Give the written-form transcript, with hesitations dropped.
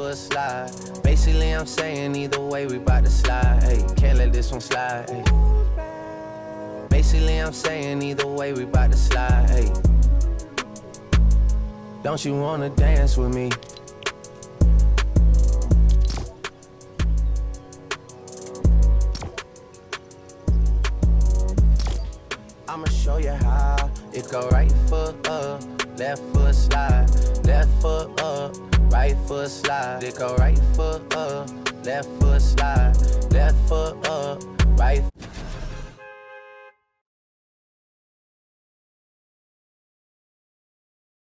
foot slide. Basically, I'm saying either way, we bout to slide. Hey, can't let this one slide. Hey. Basically, I'm saying either way, we bout to slide. Hey. Don't you wanna dance with me? I'ma show you how. It go right foot up, left foot slide. Left foot up, right foot slide. It go right foot up, left foot slide. Left foot up, right